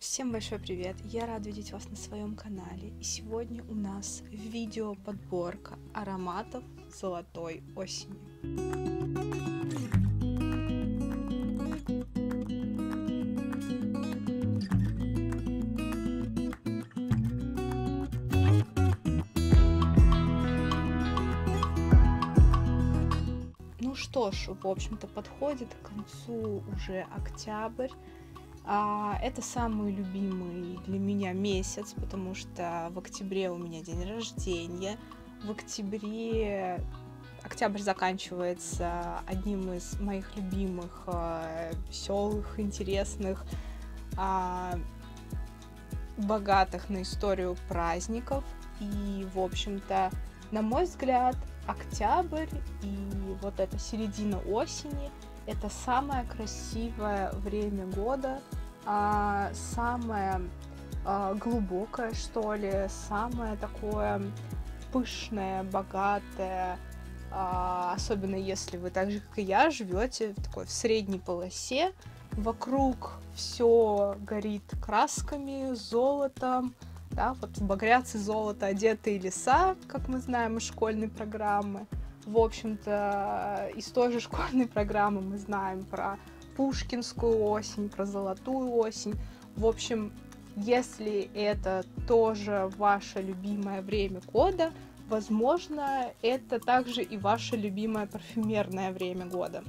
Всем большой привет! Я рада видеть вас на своем канале. И сегодня у нас видео подборка ароматов золотой осени. Ну что ж, в общем-то, подходит к концу уже октябрь. Это самый любимый для меня месяц, потому что в октябре у меня день рождения. В октябре октябрь заканчивается одним из моих любимых, веселых, интересных, богатых на историю праздников. И, в общем-то, на мой взгляд, октябрь и вот эта середина осени — это самое красивое время года, самое глубокое, что ли, самое такое пышное, богатое, особенно если вы так же, как и я, живете в средней полосе. Вокруг все горит красками, золотом, да, вот багрятся золото одетые леса, как мы знаем из школьной программы. В общем-то, из той же школьной программы мы знаем про пушкинскую осень, про золотую осень. В общем, если это тоже ваше любимое время года, возможно, это также и ваше любимое парфюмерное время года.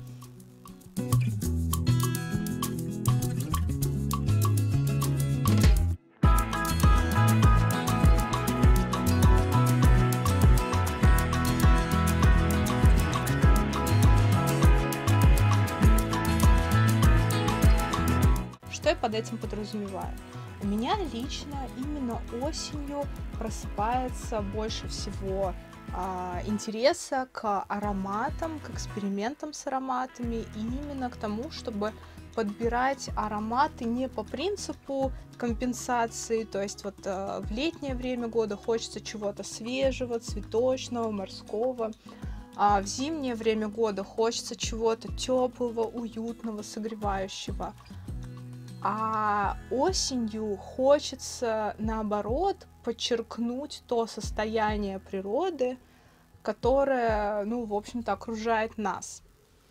Что я под этим подразумеваю? У меня лично именно осенью просыпается больше всего интереса к ароматам, к экспериментам с ароматами, и именно к тому, чтобы подбирать ароматы не по принципу компенсации, то есть вот в летнее время года хочется чего-то свежего, цветочного, морского, а в зимнее время года хочется чего-то теплого, уютного, согревающего. А осенью хочется, наоборот, подчеркнуть то состояние природы, которое, в общем-то, окружает нас.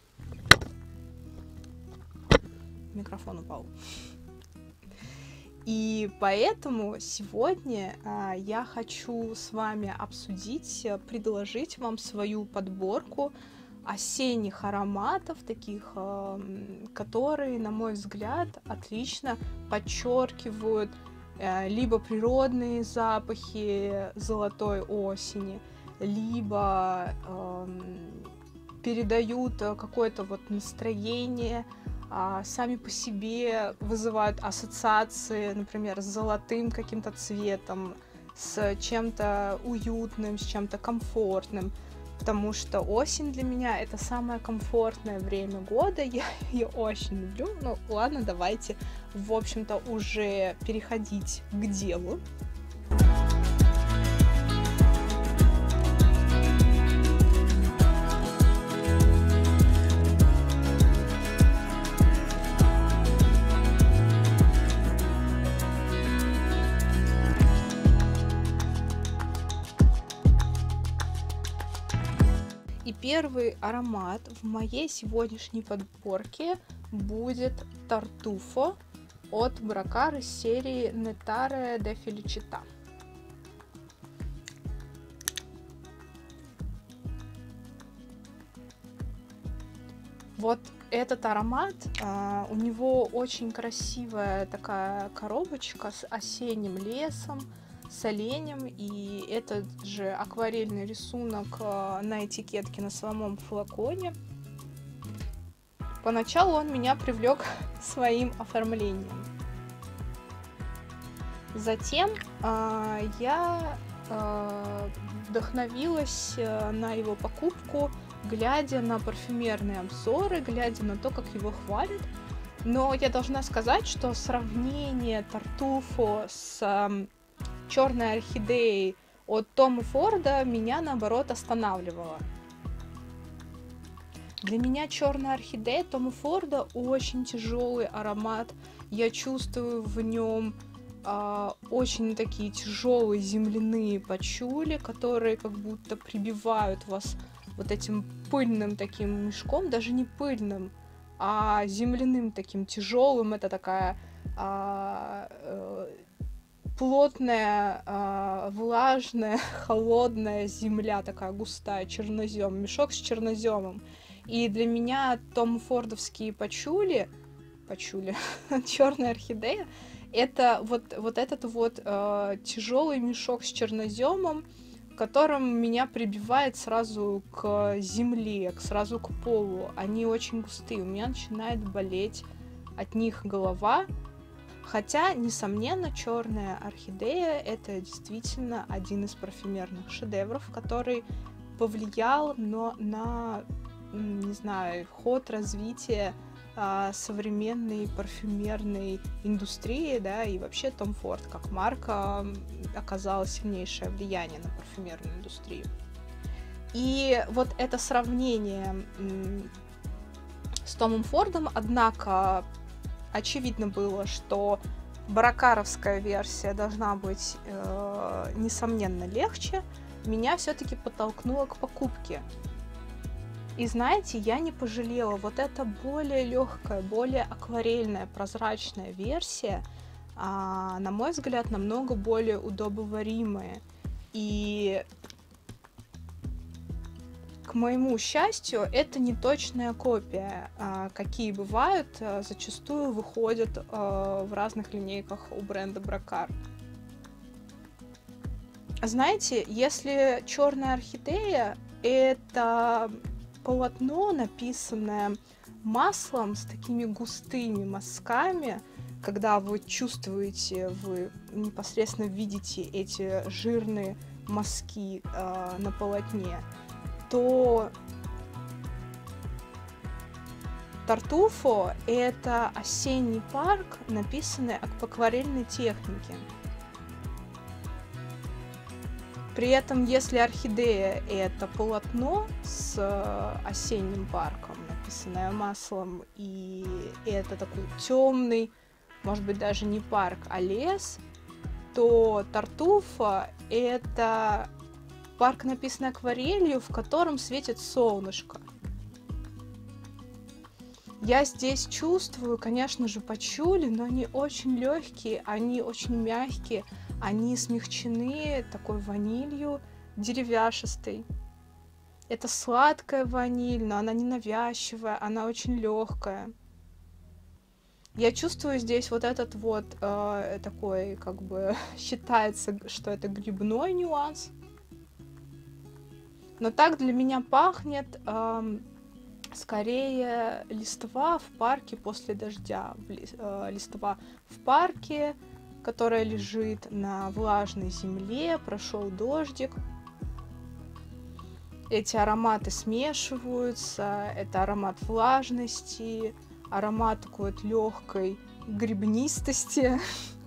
Микрофон упал. И поэтому сегодня я хочу с вами обсудить, предложить вам свою подборку осенних ароматов, таких, которые, на мой взгляд, отлично подчеркивают либо природные запахи золотой осени, либо передают какое-то вот настроение, сами по себе вызывают ассоциации, например, с золотым каким-то цветом, с чем-то уютным, с чем-то комфортным. Потому что осень для меня — это самое комфортное время года, я ее очень люблю. Ну ладно, давайте, в общем-то, уже переходить к делу. И первый аромат в моей сегодняшней подборке будет Тартуфо от Бракар из серии Nettare de Felicità. Вот этот аромат, у него очень красивая такая коробочка с осенним лесом, с оленем, и этот же акварельный рисунок на этикетке на самом флаконе. Поначалу он меня привлек своим оформлением. Затем я вдохновилась на его покупку, глядя на парфюмерные обзоры, глядя на то, как его хвалят. Но я должна сказать, что сравнение Тартуфо с черной орхидеей от Тома Форда меня, наоборот, останавливало. Для меня черная орхидея Тома Форда очень тяжелый аромат, Я чувствую в нем очень такие тяжелые земляные пачули, которые как будто прибивают вас вот этим пыльным таким мешком, даже не пыльным, а земляным таким тяжелым. Это такая плотная, влажная, холодная земля, такая густая, чернозем, мешок с черноземом. И для меня Том Фордовские пачули, черная орхидея, это вот этот вот тяжелый мешок с черноземом, которым меня прибивает сразу к земле, сразу к полу. Они очень густые, у меня начинает болеть от них голова. Хотя, несомненно, черная орхидея — это действительно один из парфюмерных шедевров, который повлиял на, не знаю, ход развития современной парфюмерной индустрии, да, и вообще Том Форд как марка оказала сильнейшее влияние на парфюмерную индустрию. И вот это сравнение с Томом Фордом, однако, очевидно было, что баракаровская версия должна быть, несомненно, легче, меня все-таки подтолкнуло к покупке. И знаете, я не пожалела. Вот эта более легкая, более акварельная, прозрачная версия, на мой взгляд, намного более удобоваримая. И, к моему счастью, это не точная копия. Какие бывают, зачастую выходят в разных линейках у бренда Бракар. Знаете, если черная орхидея — это полотно, написанное маслом с такими густыми мазками, когда вы чувствуете, вы непосредственно видите эти жирные мазки на полотне, то Тартуфо — это осенний парк, написанный по акварельной технике. При этом, если орхидея — это полотно с осенним парком, написанное маслом, и это такой темный, может быть, даже не парк, а лес, то Тартуфо — это парк, написанный акварелью, в котором светит солнышко. Я здесь чувствую, конечно же, пачули, но они очень легкие, они очень мягкие, они смягчены такой ванилью деревяшистой. Это сладкая ваниль, но она не навязчивая, она очень легкая. Я чувствую здесь вот этот вот такой, как бы, считается, что это грибной нюанс. Но так для меня пахнет скорее листва в парке после дождя. Листва в парке, которая лежит на влажной земле, прошел дождик. Эти ароматы смешиваются. Это аромат влажности, аромат такой вот легкой грибнистости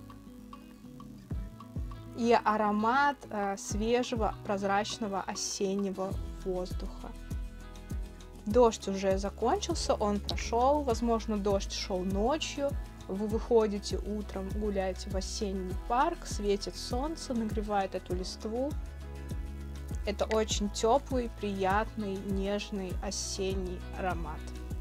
и аромат свежего прозрачного осеннего воздуха. Дождь уже закончился, он прошел, возможно, дождь шел ночью. Вы выходите утром, гуляете в осенний парк, светит солнце, нагревает эту листву. Это очень теплый, приятный, нежный осенний аромат.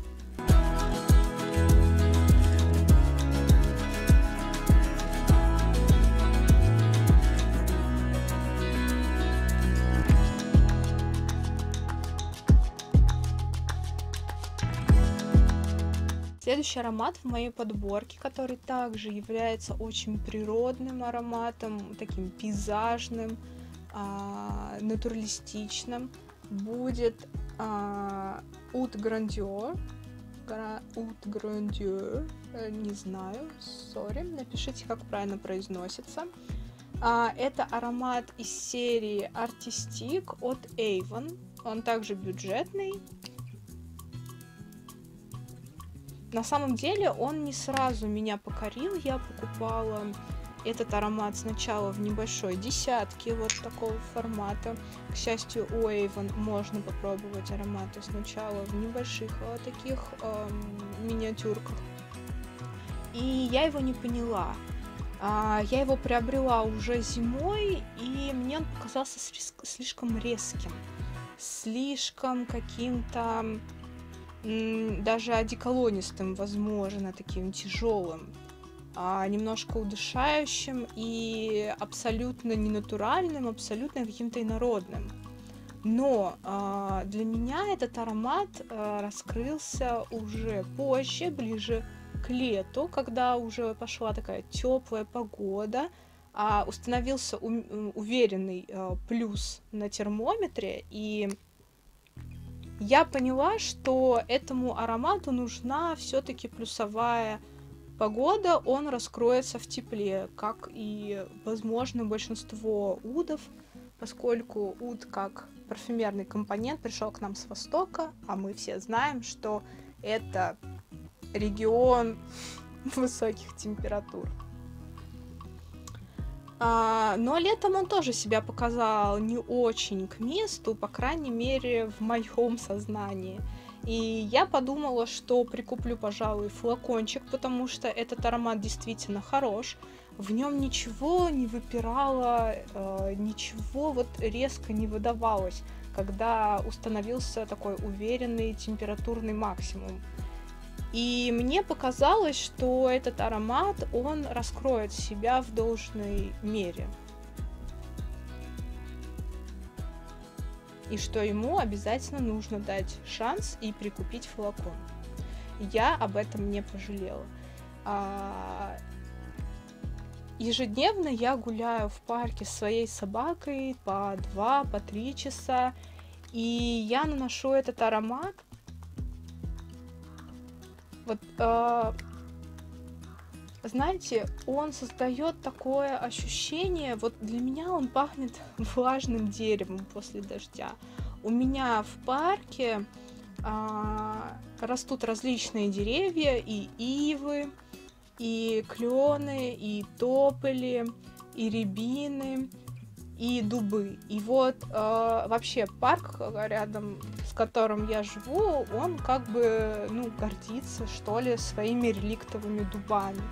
Следующий аромат в моей подборке, который также является очень природным ароматом, таким пейзажным, натуралистичным, будет Oud Grandeur. Oud Grandeur, не знаю, сори, напишите, как правильно произносится. Это аромат из серии Artistic от Avon. Он также бюджетный. На самом деле он не сразу меня покорил. Я покупала этот аромат сначала в небольшой десятке вот такого формата. К счастью, у Avon можно попробовать ароматы сначала в небольших таких миниатюрках. и я его не поняла. Я его приобрела уже зимой, и мне он показался слишком резким, слишком каким-то даже одеколонистым, возможно, таким тяжелым, немножко удушающим и абсолютно ненатуральным, абсолютно каким-то инородным. Но для меня этот аромат раскрылся уже позже, ближе к лету, когда уже пошла такая теплая погода, установился уверенный плюс на термометре, и я поняла, что этому аромату нужна все-таки плюсовая погода, он раскроется в тепле, как и, возможно, большинство удов, поскольку уд как парфюмерный компонент пришел к нам с Востока, а мы все знаем, что это регион высоких температур. Но летом он тоже себя показал не очень к месту, по крайней мере, в моем сознании. И я подумала, что прикуплю, пожалуй, флакончик, потому что этот аромат действительно хорош. В нем ничего не выпирало, ничего вот резко не выдавалось, когда установился такой уверенный температурный максимум. И мне показалось, что этот аромат, он раскроет себя в должной мере. И что ему обязательно нужно дать шанс и прикупить флакон. Я об этом не пожалела. Ежедневно я гуляю в парке с своей собакой по 2-3 часа, и я наношу этот аромат. Вот, знаете, он создает такое ощущение, вот для меня он пахнет влажным деревом после дождя. У меня в парке растут различные деревья, и ивы, и клены, и тополи, и рябины, и дубы. И вот вообще парк, рядом с которым я живу, он как бы, гордится, что ли, своими реликтовыми дубами.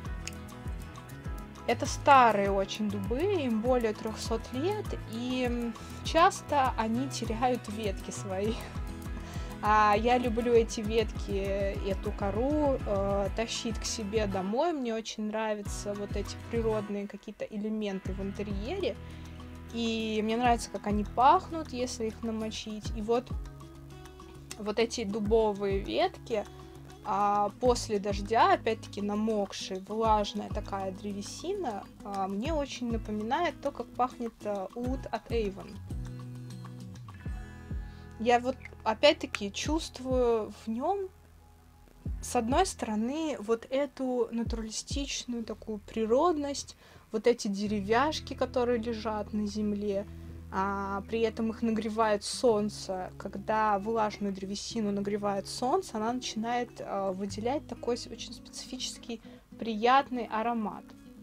Это старые очень дубы, им более 300 лет, и часто они теряют ветки свои. Я люблю эти ветки, эту кору тащить к себе домой. Мне очень нравятся вот эти природные какие-то элементы в интерьере. И мне нравится, как они пахнут, если их намочить. И вот эти дубовые ветки после дождя, опять-таки намокшая, влажная такая древесина, мне очень напоминает то, как пахнет уд от Avon. Я вот опять-таки чувствую в нем, с одной стороны, вот эту натуралистичную такую природность, вот эти деревяшки, которые лежат на земле, при этом их нагревает солнце. Когда влажную древесину нагревает солнце, она начинает выделять такой очень специфический, приятный аромат.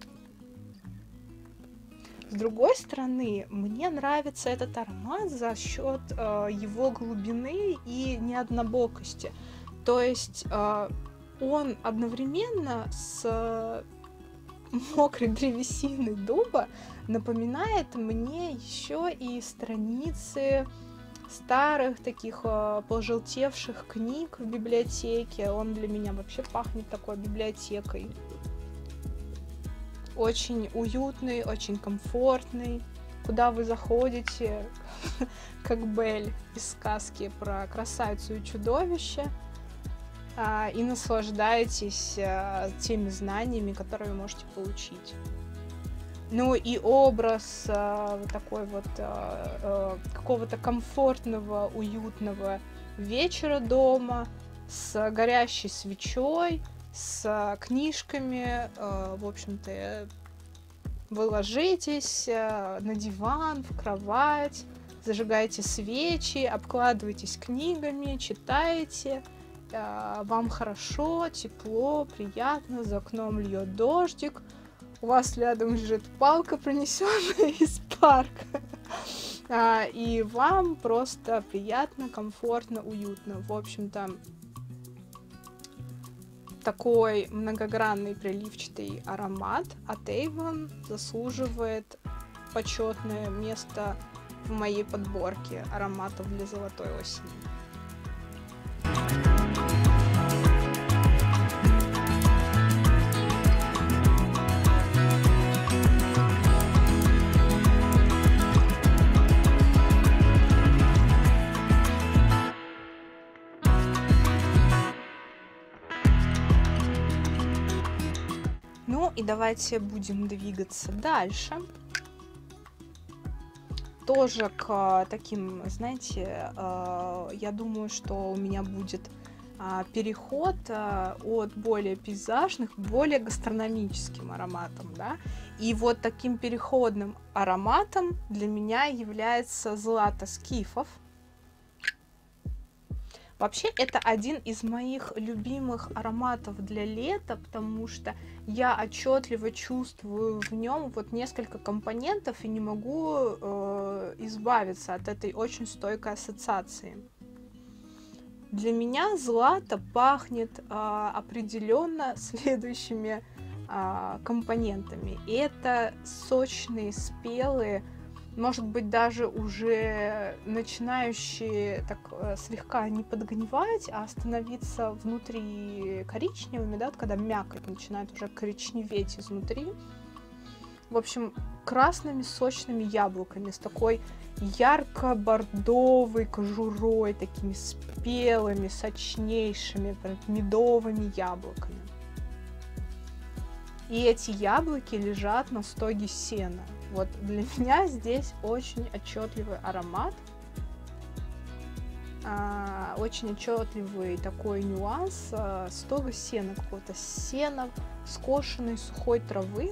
С другой стороны, мне нравится этот аромат за счет его глубины и неоднобокости. То есть он одновременно с мокрой древесиной дуба напоминает мне еще и страницы старых таких пожелтевших книг в библиотеке. Он для меня вообще пахнет такой библиотекой. Очень уютный, очень комфортный. Куда вы заходите, как Белль из сказки про красавицу и чудовище, и наслаждаетесь теми знаниями, которые вы можете получить. Ну и образ такой вот какого-то комфортного, уютного вечера дома с горящей свечой, с книжками. В общем-то, вы ложитесь на диван, в кровать, зажигаете свечи, обкладываетесь книгами, читаете. Вам хорошо, тепло, приятно, за окном льет дождик, у вас рядом лежит палка, принесенная из парка, и вам просто приятно, комфортно, уютно. В общем-то, такой многогранный переливчатый аромат от Avon заслуживает почетное место в моей подборке ароматов для золотой осени. Ну и давайте будем двигаться дальше. Тоже к таким, знаете, я думаю, что у меня будет переход от более пейзажных к более гастрономическим ароматам, да. И вот таким переходным ароматом для меня является Злато Скифов. Вообще, это один из моих любимых ароматов для лета, потому что я отчетливо чувствую в нем вот несколько компонентов и не могу избавиться от этой очень стойкой ассоциации. Для меня злато пахнет определенно следующими компонентами. Это сочные, спелые, может быть, даже уже начинающие так слегка не подгнивать, а становиться внутри коричневыми, да, когда мякоть начинает уже коричневеть изнутри. В общем, красными сочными яблоками с такой ярко-бордовой кожурой, такими спелыми, сочнейшими, медовыми яблоками. И эти яблоки лежат на стоге сена. Вот для меня здесь очень отчетливый аромат, очень отчетливый такой нюанс стога сена, какого-то сена, скошенной сухой травы.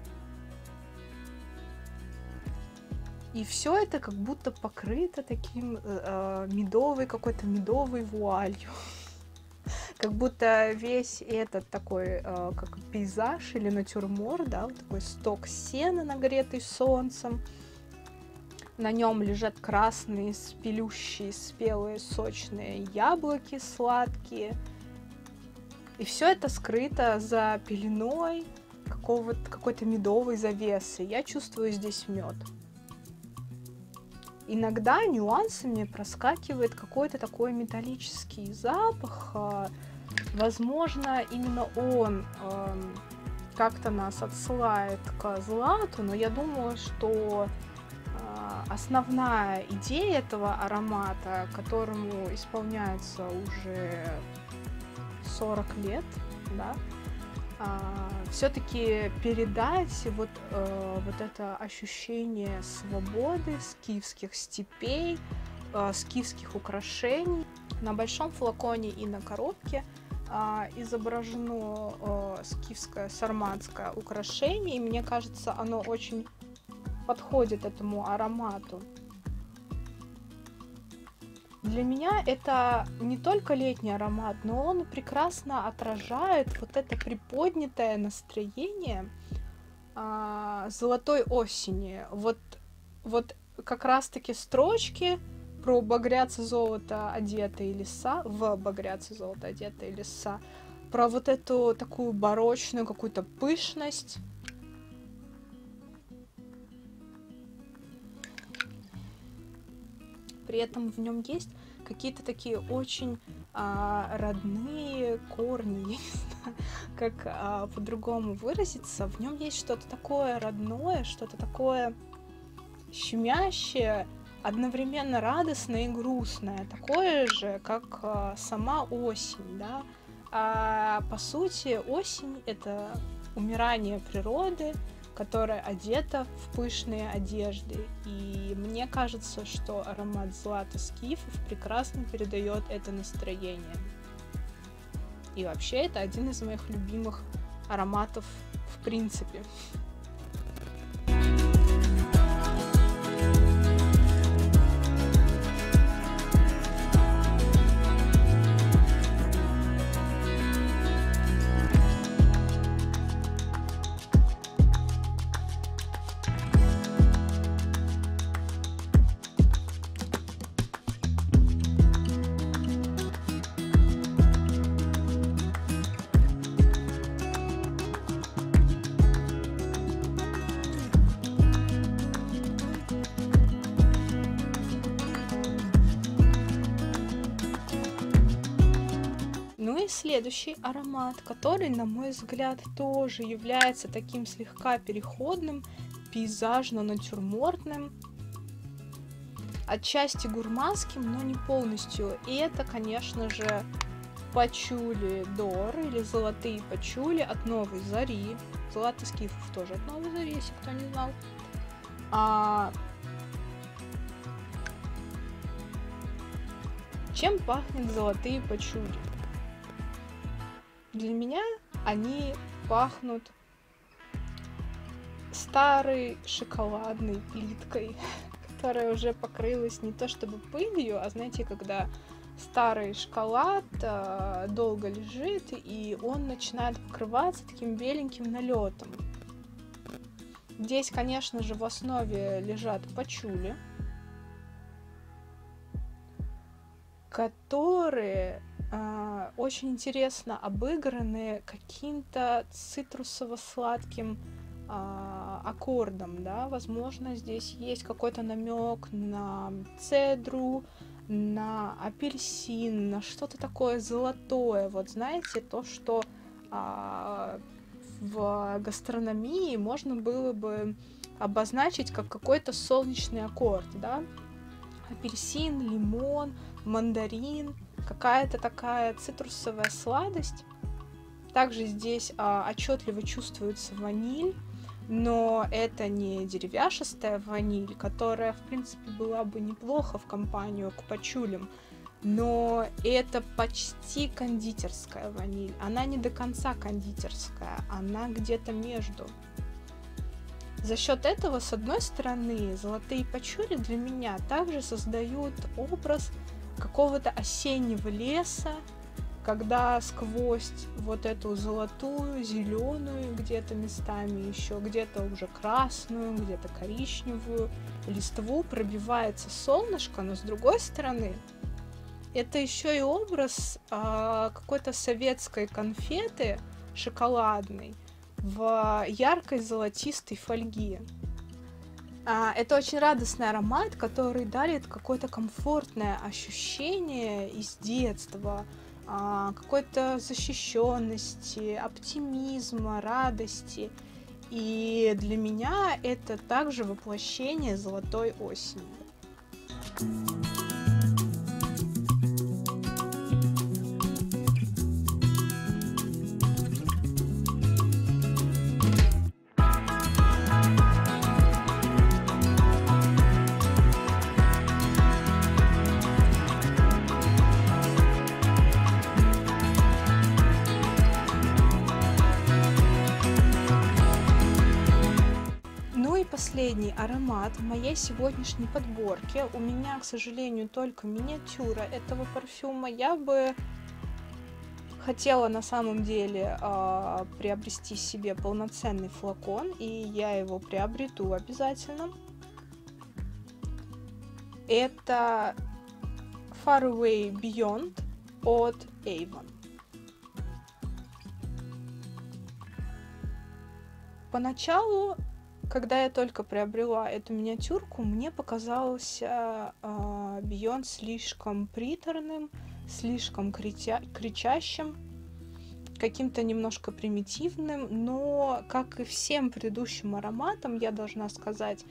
И все это как будто покрыто таким какой-то медовой вуалью. Как будто весь этот такой, как пейзаж или натюрморт, да, вот такой сток сена, нагретый солнцем. На нем лежат красные, спелющие, спелые, сочные яблоки сладкие. И все это скрыто за пеленой какой-то медовой завесы. Я чувствую здесь мед. Иногда нюансами проскакивает какой-то такой металлический запах. Возможно, именно он как-то нас отсылает к злату, но я думаю, что основная идея этого аромата, которому исполняется уже 40 лет, да, все-таки передать вот это ощущение свободы, скифских степей, скифских украшений. На большом флаконе и на коробке изображено скифское сарматское украшение, и мне кажется, оно очень подходит этому аромату. Для меня это не только летний аромат, но он прекрасно отражает вот это приподнятое настроение золотой осени. Вот как раз-таки строчки про багряца золото одетые леса, в багряца золото одетые леса, про вот эту такую барочную какую-то пышность. При этом в нем есть какие-то такие очень родные корни, я не знаю, как по-другому выразиться. В нем есть что-то такое родное, что-то такое щемящее, одновременно радостное и грустное, такое же, как сама осень, да. По сути, осень — это умирание природы, которая одета в пышные одежды. И мне кажется, что аромат Злато Скифов прекрасно передает это настроение. И вообще, это один из моих любимых ароматов в принципе. следующий аромат, который, на мой взгляд, тоже является таким слегка переходным, пейзажно-натюрмортным, отчасти гурманским, но не полностью. И это, конечно же, пачули Дор или золотые пачули от Новой Зари. Злата Скифов тоже от Новой Зари, если кто не знал. Чем пахнет золотые пачули? Для меня они пахнут старой шоколадной плиткой, которая уже покрылась не то чтобы пылью, а знаете, когда старый шоколад долго лежит, и он начинает покрываться таким беленьким налетом. Здесь, конечно же, в основе лежат пачули, которые очень интересно обыграны каким-то цитрусово-сладким аккордом, да, возможно, здесь есть какой-то намек на цедру, на апельсин, на что-то такое золотое, вот знаете, то, что в гастрономии можно было бы обозначить как какой-то солнечный аккорд, да, апельсин, лимон, мандарин, какая-то такая цитрусовая сладость. Также здесь отчетливо чувствуется ваниль, но это не деревяшистая ваниль, которая, в принципе, была бы неплохо в компанию к пачулям, но это почти кондитерская ваниль. Она не до конца кондитерская, она где-то между. За счет этого, с одной стороны, золотые пачули для меня также создают образ какого-то осеннего леса, когда сквозь вот эту золотую, зеленую, где-то местами еще, где-то уже красную, где-то коричневую листву пробивается солнышко, но с другой стороны, это еще и образ какой-то советской конфеты шоколадной в яркой золотистой фольге. Это очень радостный аромат, который дарит какое-то комфортное ощущение из детства, какой-то защищенности, оптимизма, радости. И для меня это также воплощение золотой осени. Последний аромат в моей сегодняшней подборке. У меня, к сожалению, только миниатюра этого парфюма. Я бы хотела на самом деле приобрести себе полноценный флакон, и я его приобрету обязательно. Это Far Away Beyond от Avon. Поначалу, когда я только приобрела эту миниатюрку, мне показался Beyond слишком приторным, слишком кричащим, каким-то немножко примитивным, но, как и всем предыдущим ароматам, я должна сказать,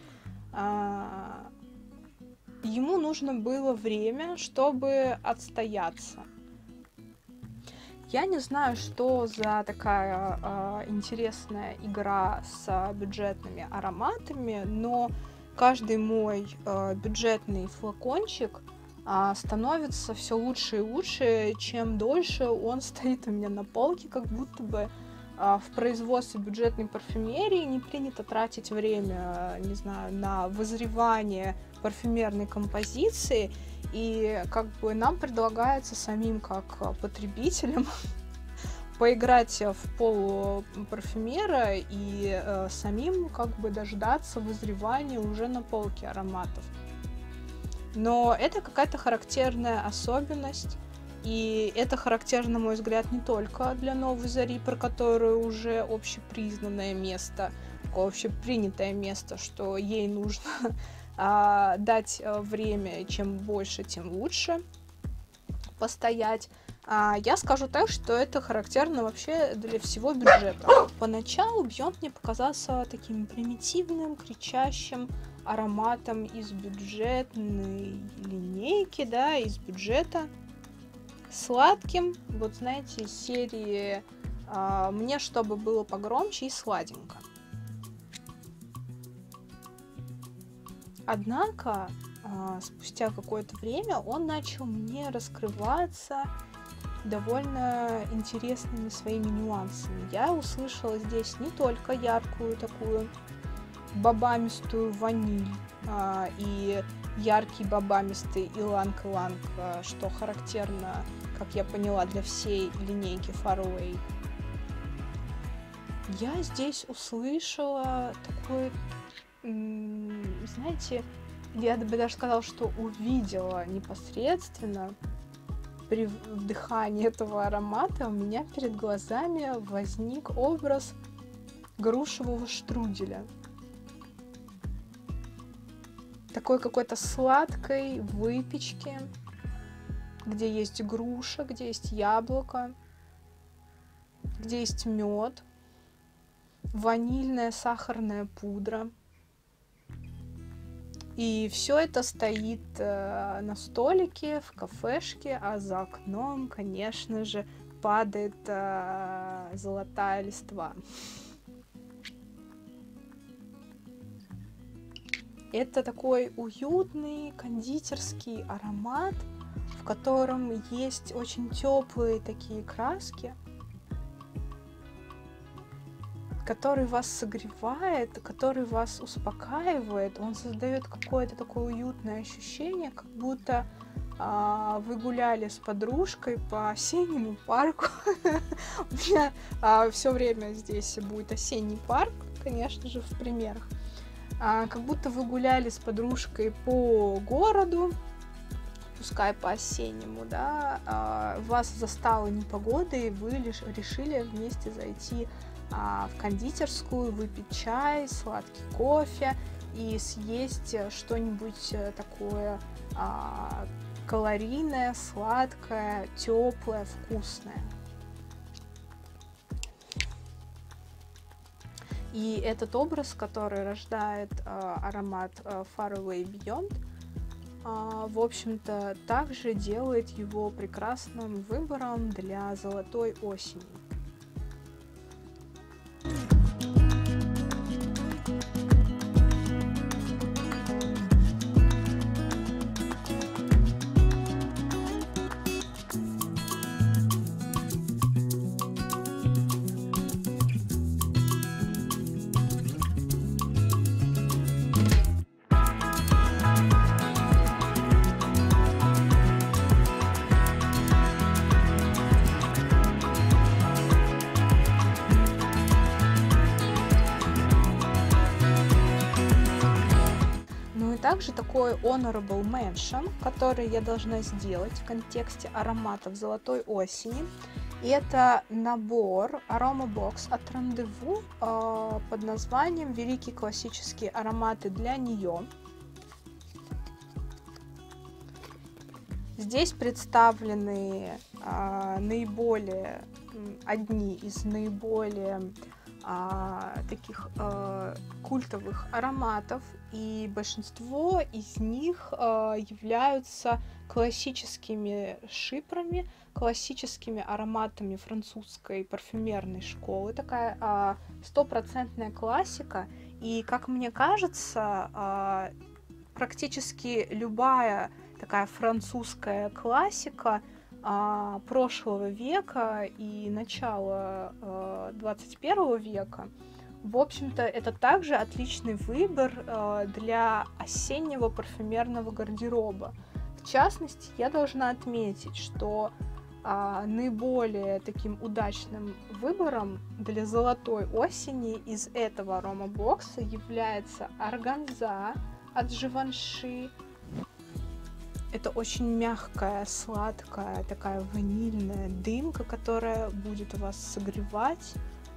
ему нужно было время, чтобы отстояться. Я не знаю, что за такая интересная игра с бюджетными ароматами, но каждый мой бюджетный флакончик становится все лучше и лучше, чем дольше он стоит у меня на полке, как будто бы в производстве бюджетной парфюмерии не принято тратить время, не знаю, на вызревание парфюмерной композиции. И как бы нам предлагается самим, как потребителям, поиграть в полупарфюмера и самим как бы дождаться вызревания уже на полке ароматов. Но это какая-то характерная особенность, и это характерно, на мой взгляд, не только для Новой Зари, про которую уже общепризнанное место, такое общепринятое место, что ей нужно дать время, чем больше, тем лучше постоять. Я скажу так, что это характерно вообще для всего бюджета. Поначалу Beyond мне показался таким примитивным, кричащим ароматом из бюджетной линейки, да, из бюджета. Сладким, вот знаете, из серии «Мне чтобы было погромче и сладенько». Однако, спустя какое-то время он начал мне раскрываться довольно интересными своими нюансами. Я услышала здесь не только яркую такую бобамистую ваниль и яркий бобамистый иланг-иланг, что характерно, как я поняла, для всей линейки Far Away. Я здесь услышала такой, знаете, я бы даже сказала, что увидела непосредственно при вдыхании этого аромата, у меня перед глазами возник образ грушевого штруделя. Такой какой-то сладкой выпечки, где есть груша, где есть яблоко, где есть мед, ванильная сахарная пудра. И все это стоит на столике в кафешке, а за окном, конечно же, падает золотая листва. Это такой уютный кондитерский аромат, в котором есть очень теплые такие краски, который вас согревает, который вас успокаивает. Он создает какое-то такое уютное ощущение, как будто вы гуляли с подружкой по осеннему парку. У меня все время здесь будет осенний парк, конечно же, в примерах. Как будто вы гуляли с подружкой по городу, пускай по осеннему, да, вас застала непогода, и вы решили вместе зайти в кондитерскую, выпить чай, сладкий кофе и съесть что-нибудь такое калорийное, сладкое, теплое, вкусное. И этот образ, который рождает аромат Far Away Beyond, в общем-то, также делает его прекрасным выбором для золотой осени. Также такой honorable mention, который я должна сделать в контексте ароматов золотой осени. И это набор Aroma Box от Rendezvous под названием «Великие классические ароматы для нее». Здесь представлены одни из наиболее таких культовых ароматов, и большинство из них являются классическими шипроми, классическими ароматами французской парфюмерной школы, такая стопроцентная классика. И, как мне кажется, практически любая такая французская классика прошлого века и начала 21 века, в общем-то, это также отличный выбор для осеннего парфюмерного гардероба. В частности, я должна отметить, что наиболее таким удачным выбором для золотой осени из этого аромабокса является органза от Givenchy. Это очень мягкая, сладкая, такая ванильная дымка, которая будет вас согревать,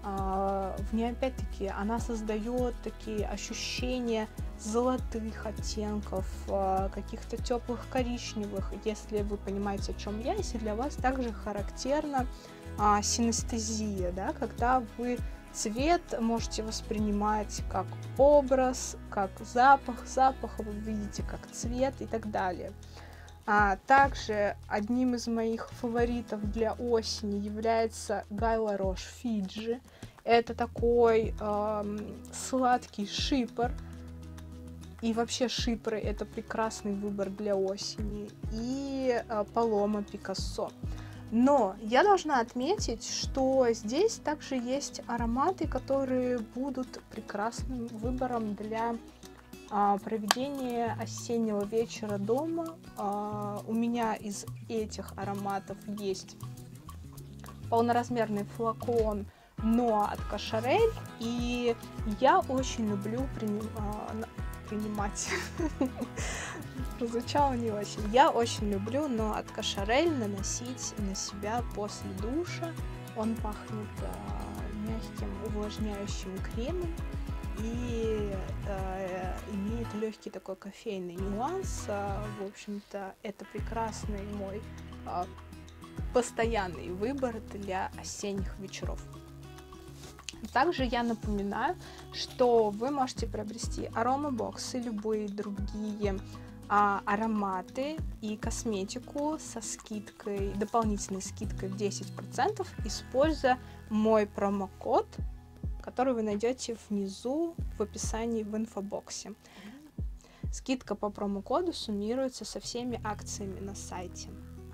В ней опять-таки она создает такие ощущения золотых оттенков, каких-то теплых коричневых, если вы понимаете, о чем я, если для вас также характерна синестезия, да, когда вы цвет можете воспринимать как образ, как запах, запах вы видите как цвет и так далее. Также одним из моих фаворитов для осени является Гай Ларош Фиджи. Это такой сладкий шипр. И вообще шипры — это прекрасный выбор для осени. И Палома Пикассо. Но я должна отметить, что здесь также есть ароматы, которые будут прекрасным выбором для проведения осеннего вечера дома. У меня из этих ароматов есть полноразмерный флакон но от Кошарель, и я очень люблю принимать. Прозвучало не очень. Я очень люблю но от Кошарель наносить на себя после душа. Он пахнет мягким увлажняющим кремом и имеет легкий такой кофейный нюанс. В общем-то, это прекрасный мой постоянный выбор для осенних вечеров. Также я напоминаю, что вы можете приобрести аромабоксы, любые другие ароматы и косметику со скидкой, дополнительной скидкой в 10%, используя мой промокод, который вы найдете внизу в описании в инфобоксе. Скидка по промокоду суммируется со всеми акциями на сайте.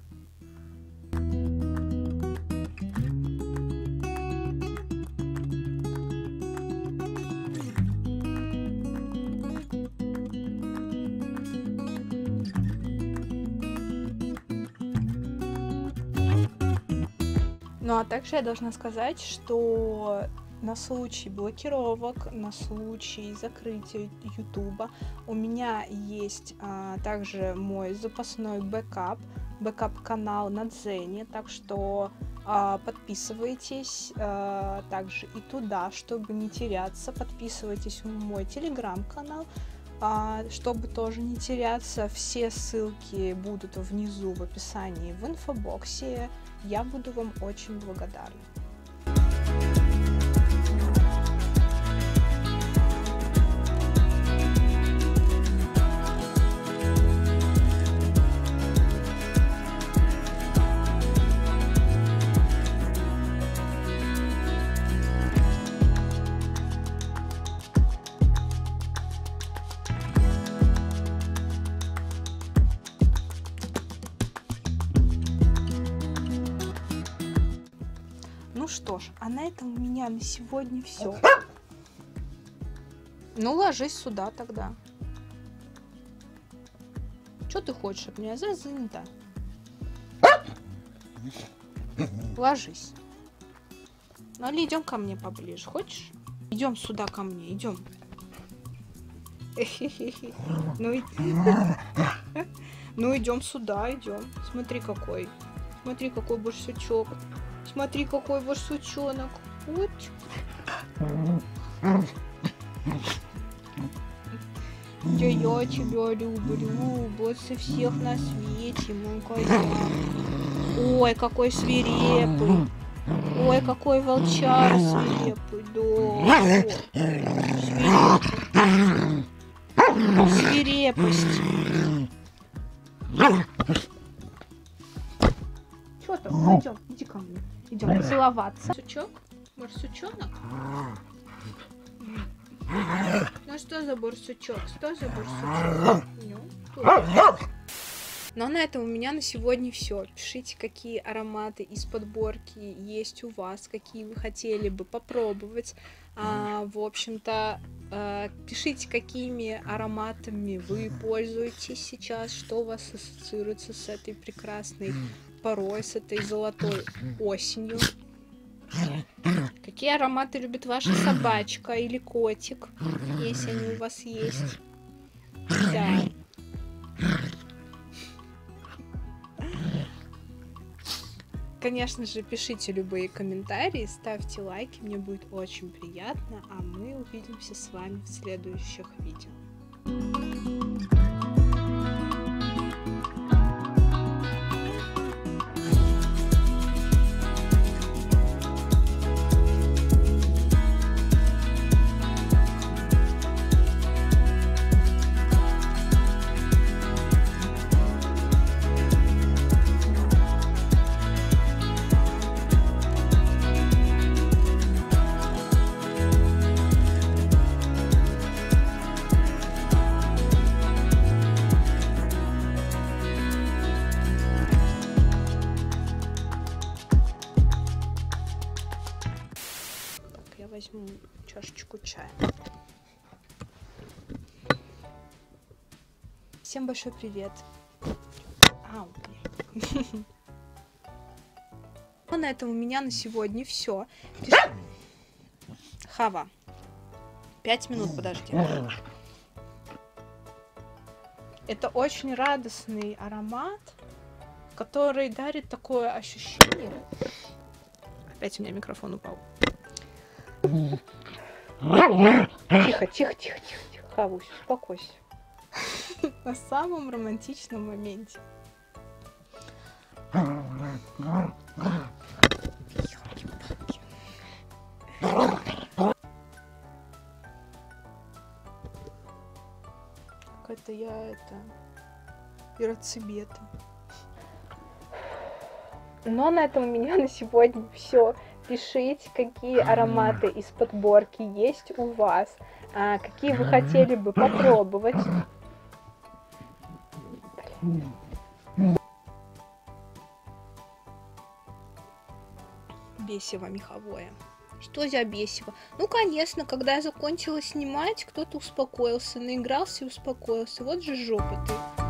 Ну а также я должна сказать, что на случай блокировок, на случай закрытия YouTube у меня есть также мой запасной бэкап-канал на Дзене, так что подписывайтесь также и туда, чтобы не теряться, подписывайтесь в мой телеграм-канал, чтобы тоже не теряться. Все ссылки будут внизу в описании в инфобоксе. Я буду вам очень благодарна. Ну что ж, а на этом у меня на сегодня все. Ну, ложись сюда тогда. Что ты хочешь от меня? Занята. Ложись. Ну, или идем ко мне поближе. Хочешь? Идем сюда ко мне, идем. Ну, идем сюда, идем. Смотри, какой. Смотри, какой барсучок. Смотри, какой барсучонок. Вот. Я тебя люблю больше всех на свете, мой козел. Ой, какой свирепый. Ой, какой волчар свирепый. Да. Свирепость. Что там? Идем, иди ко мне. Идем целоваться. Барсучок? Барсучонок? Ну что за барсучок? Что за барсучок? Ну а на этом у меня на сегодня все. Пишите, какие ароматы из подборки есть у вас, какие вы хотели бы попробовать. В общем-то, пишите, какими ароматами вы пользуетесь сейчас, что у вас ассоциируется с этой прекрасной порой, с этой золотой осенью. Какие ароматы любит ваша собачка или котик, если они у вас есть. Да. Конечно же, пишите любые комментарии, ставьте лайки, мне будет очень приятно, а мы увидимся с вами в следующих видео. Я возьму чашечку чая. Всем большой привет. Ау, блин. На этом у меня на сегодня все. Хава. 5 минут, подожди. Это очень радостный аромат, который дарит такое ощущение. Опять у меня микрофон упал. Тихо, тихо, тихо, тихо, тихо. Хавусь, успокойся. На самом романтичном моменте. Какая-то я пироцибета. Но на этом у меня на сегодня все. Пишите, какие ароматы из подборки есть у вас, какие вы хотели бы попробовать. Бесиво меховое. Что за бесиво? Ну, конечно, когда я закончила снимать, кто-то успокоился, наигрался и успокоился. Вот же жопа ты.